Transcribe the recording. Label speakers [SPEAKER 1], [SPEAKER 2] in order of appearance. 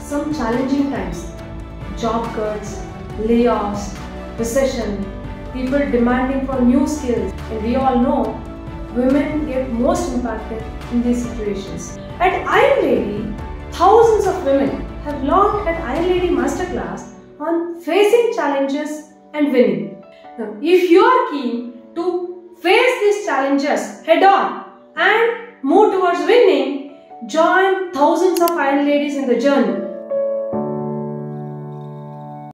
[SPEAKER 1] some challenging times. Job cuts, layoffs, recession, people demanding for new skills, and we all know women get most impacted in these situations. At IAmIronLady, thousands of women have learned at IAmIronLady Masterclass on facing challenges and winning. Now, if you are keen to face these challenges head on and move towards winning, join thousands of IAmIronLadies in the journey.